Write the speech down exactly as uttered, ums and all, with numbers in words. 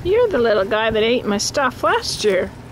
You're the little guy that ate my stuff last year.